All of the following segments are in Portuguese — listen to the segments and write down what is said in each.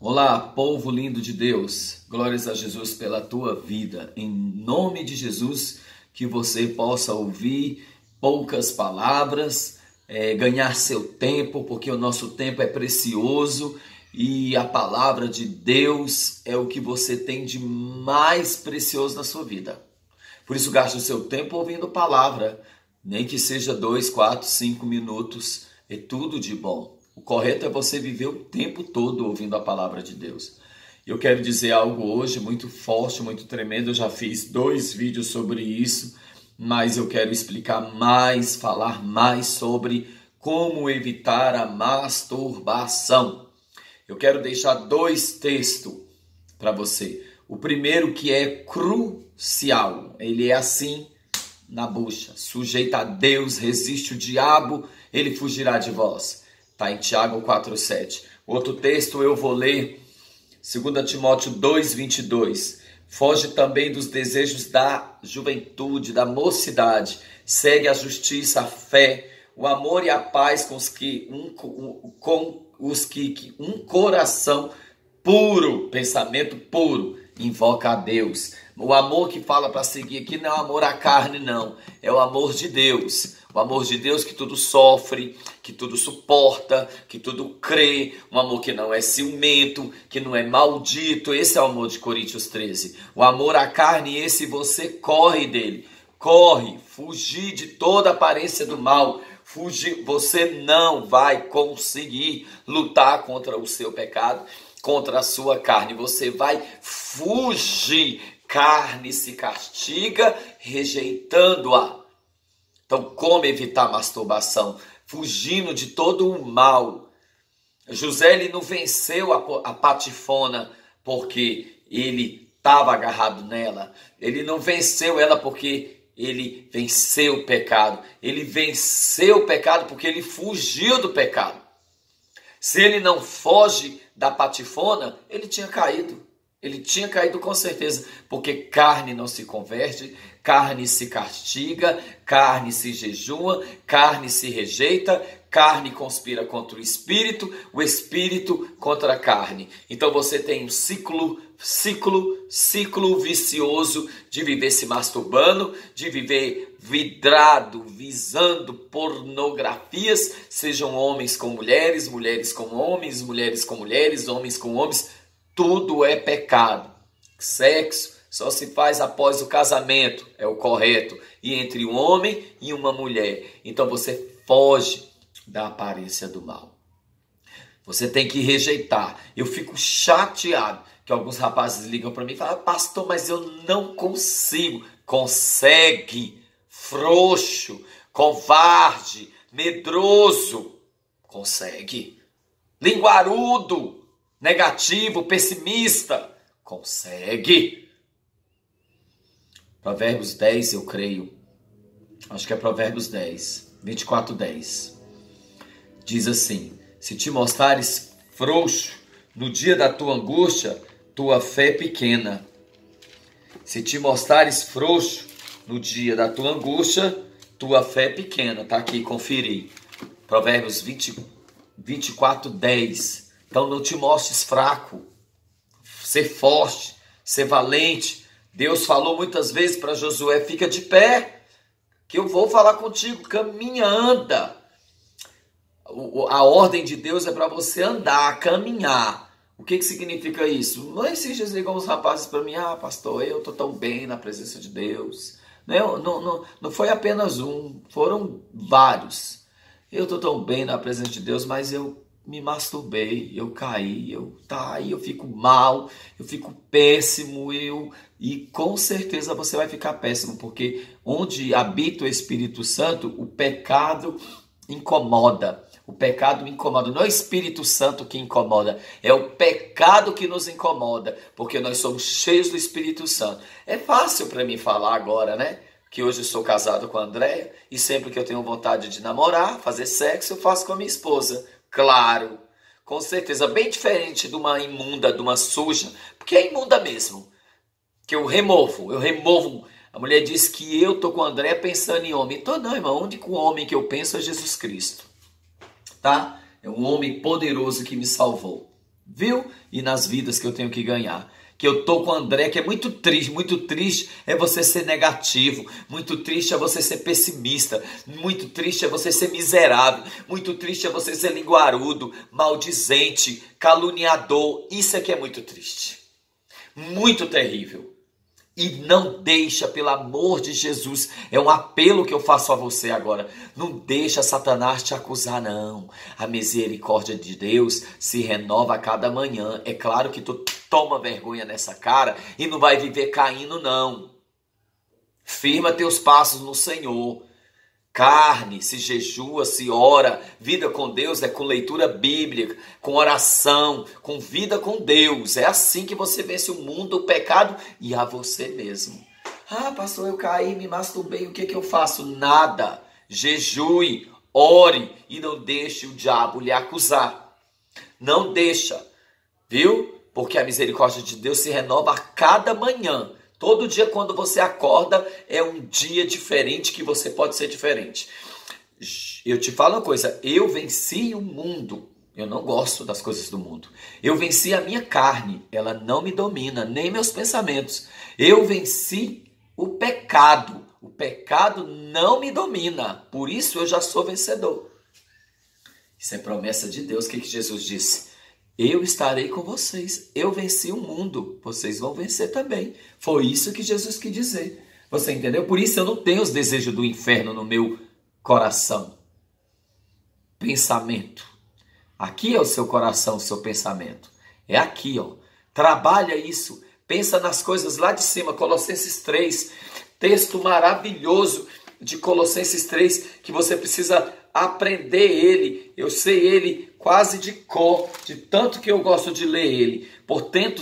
Olá, povo lindo de Deus, glórias a Jesus pela tua vida, em nome de Jesus, que você possa ouvir poucas palavras, ganhar seu tempo, porque o nosso tempo é precioso e a palavra de Deus é o que você tem de mais precioso na sua vida. Por isso gaste o seu tempo ouvindo palavra, nem que seja 2, 4, 5 minutos, é tudo de bom. O correto é você viver o tempo todo ouvindo a palavra de Deus. Eu quero dizer algo hoje muito forte, muito tremendo. Eu já fiz 2 vídeos sobre isso, mas eu quero explicar mais, falar mais sobre como evitar a masturbação. Eu quero deixar 2 textos para você. O primeiro que é crucial, ele é assim na bucha. Sujeita a Deus, resiste o diabo, ele fugirá de vós. Está em Tiago 4,7. Outro texto eu vou ler, 2 Timóteo 2,22. Foge também dos desejos da juventude, da mocidade. Segue a justiça, a fé, o amor e a paz com os que um coração puro, pensamento puro, invoca a Deus. O amor que fala para seguir aqui não é o amor à carne, não. É o amor de Deus. O amor de Deus que tudo sofre, que tudo suporta, que tudo crê. Um amor que não é ciumento, que não é maldito. Esse é o amor de Coríntios 13. O amor à carne, esse você corre dele. Corre, fugir de toda aparência do mal. Fugir, você não vai conseguir lutar contra o seu pecado, contra a sua carne. Você vai fugir. Carne se castiga rejeitando-a. Então, como evitar a masturbação? Fugindo de todo o mal. José ele não venceu a patifona porque ele estava agarrado nela. Ele não venceu ela porque ele venceu o pecado. Ele venceu o pecado porque ele fugiu do pecado. Se ele não foge da patifona, ele tinha caído. Ele tinha caído com certeza, porque carne não se converte, carne se castiga, carne se jejua, carne se rejeita, carne conspira contra o espírito contra a carne. Então você tem um ciclo vicioso de viver se masturbando, de viver vidrado, visando pornografias, sejam homens com mulheres, mulheres com homens, mulheres com mulheres, homens com homens. Tudo é pecado. Sexo só se faz após o casamento, é o correto. E entre um homem e uma mulher. Então você foge da aparência do mal. Você tem que rejeitar. Eu fico chateado que alguns rapazes ligam para mim e falam: pastor, mas eu não consigo. Consegue. Frouxo, covarde, medroso. Consegue. Linguarudo. Negativo, pessimista, consegue. Provérbios 10, eu creio. Acho que é Provérbios 10, 24:10. Diz assim: se te mostrares frouxo no dia da tua angústia, tua fé é pequena. Se te mostrares frouxo no dia da tua angústia, tua fé é pequena. Está aqui, conferir. Provérbios 24:10. Então não te mostres fraco, ser forte, ser valente. Deus falou muitas vezes para Josué: fica de pé, que eu vou falar contigo, caminha, anda. A ordem de Deus é para você andar, caminhar. O que significa isso? Não esses dias ligam os rapazes para mim: pastor, eu estou tão bem na presença de Deus. Não foi apenas um, foram vários. Eu estou tão bem na presença de Deus, mas eu me masturbei, eu caí, eu fico mal, eu fico péssimo, e com certeza você vai ficar péssimo, porque onde habita o Espírito Santo, o pecado incomoda. O pecado incomoda, não é o Espírito Santo que incomoda, é o pecado que nos incomoda, porque nós somos cheios do Espírito Santo. É fácil para mim falar agora, né? Que hoje eu sou casado com a Andréia, e sempre que eu tenho vontade de namorar, fazer sexo, eu faço com a minha esposa. Claro, com certeza, bem diferente de uma imunda, de uma suja, porque é imunda mesmo, que eu removo. A mulher diz que eu tô com a Andréia pensando em homem. Então não, irmão, o único homem que eu penso é Jesus Cristo, tá? É um homem poderoso que me salvou. viu? E nas vidas que eu tenho que ganhar. Que eu tô com o André, que é muito triste é você ser negativo, muito triste é você ser pessimista, muito triste é você ser miserável, muito triste é você ser linguarudo, maldizente, caluniador. Isso aqui é muito triste, muito terrível. E não deixa, pelo amor de Jesus, é um apelo que eu faço a você agora, não deixa Satanás te acusar não. A misericórdia de Deus se renova a cada manhã. É claro que tu toma vergonha nessa cara e não vai viver caindo não. Firma teus passos no Senhor. Carne, se jejua, se ora. Vida com Deus é com leitura bíblica, com oração, com vida com Deus. É assim que você vence o mundo, o pecado e a você mesmo. Ah, pastor, eu caí, me masturbei, o que eu faço? Nada. Jejue, ore e não deixe o diabo lhe acusar. Não deixa, viu? Porque a misericórdia de Deus se renova a cada manhã. Todo dia quando você acorda é um dia diferente que você pode ser diferente. Eu te falo uma coisa, eu venci o mundo. Eu não gosto das coisas do mundo. Eu venci a minha carne, ela não me domina, nem meus pensamentos. Eu venci o pecado. O pecado não me domina, por isso eu já sou vencedor. Isso é promessa de Deus. O que Jesus disse? Eu estarei com vocês. Eu venci o mundo. Vocês vão vencer também. Foi isso que Jesus quis dizer. Você entendeu? Por isso eu não tenho os desejos do inferno no meu coração. Pensamento. Aqui é o seu coração, o seu pensamento. É aqui, ó. Trabalha isso. Pensa nas coisas lá de cima. Colossenses 3. Texto maravilhoso de Colossenses 3. Que você precisa aprender ele. Eu sei ele quase de cor, de tanto que eu gosto de ler ele. Portanto,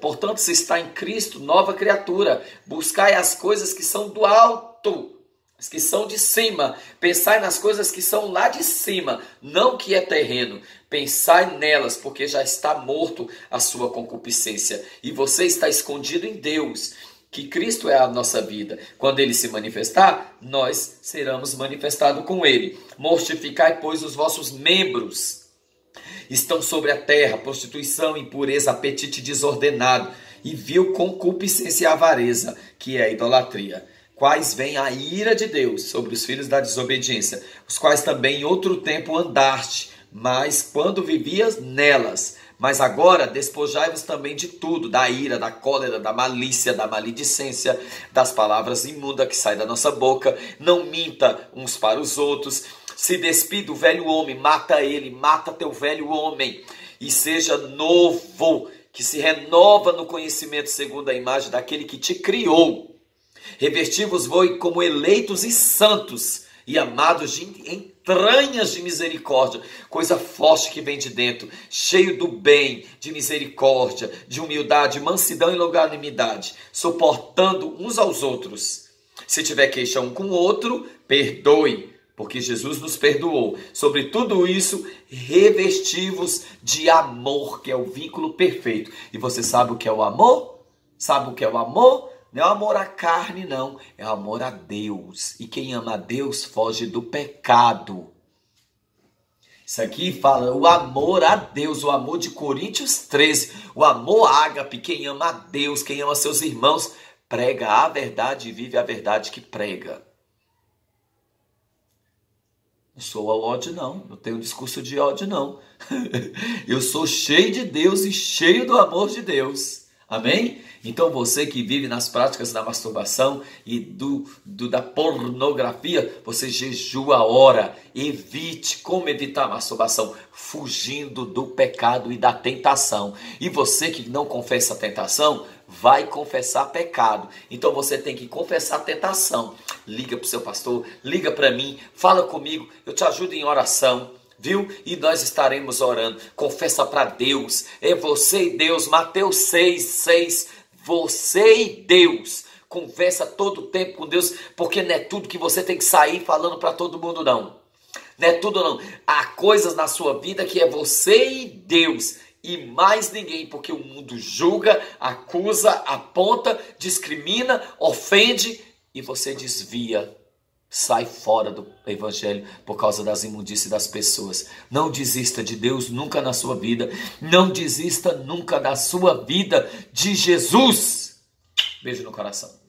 se está em Cristo, nova criatura. Buscai as coisas que são do alto, as que são de cima. Pensai nas coisas que são lá de cima, não que é terreno. Pensai nelas, porque já está morto a sua concupiscência. E você está escondido em Deus, que Cristo é a nossa vida. Quando ele se manifestar, nós seremos manifestados com ele. Mortificai, pois, os vossos membros estão sobre a terra, prostituição, impureza, apetite desordenado e vil concupiscência e avareza, que é a idolatria, quais vem a ira de Deus sobre os filhos da desobediência, os quais também em outro tempo andaste, mas quando vivias nelas. Mas agora despojai-vos também de tudo, da ira, da cólera, da malícia, da maledicência, das palavras imundas que saem da nossa boca. Não minta uns para os outros. Se despide do velho homem, mata ele, mata teu velho homem. E seja novo, que se renova no conhecimento segundo a imagem daquele que te criou. Revesti-vos como eleitos e santos e amados de entranhas de misericórdia, coisa forte que vem de dentro, cheio do bem, de misericórdia, de humildade, mansidão e longanimidade, suportando uns aos outros. Se tiver queixa um com o outro, perdoe, porque Jesus nos perdoou. Sobre tudo isso, revesti-vos de amor, que é o vínculo perfeito. E você sabe o que é o amor? Sabe o que é o amor? Não é o amor à carne, não. É o amor a Deus. E quem ama a Deus foge do pecado. Isso aqui fala o amor a Deus, o amor de Coríntios 13. O amor ágape, quem ama a Deus, quem ama seus irmãos, prega a verdade e vive a verdade que prega. Não sou ao ódio, não. Não tenho discurso de ódio, não. Eu sou cheio de Deus e cheio do amor de Deus. Amém? Então você que vive nas práticas da masturbação e da pornografia, você jejua, ora, evite. Como evitar a masturbação? Fugindo do pecado e da tentação. E você que não confessa a tentação, vai confessar pecado. Então você tem que confessar a tentação. Liga para o seu pastor, liga para mim, fala comigo, eu te ajudo em oração. Viu? E nós estaremos orando. Confessa para Deus. É você e Deus. Mateus 6:6. Você e Deus. Conversa todo o tempo com Deus. Porque não é tudo que você tem que sair falando para todo mundo, não. Não é tudo, não. Há coisas na sua vida que é você e Deus. E mais ninguém. Porque o mundo julga, acusa, aponta, discrimina, ofende. E você desvia. Sai fora do evangelho por causa das imundícias das pessoas. Não desista de Deus nunca na sua vida. Não desista nunca da sua vida de Jesus. Beijo no coração.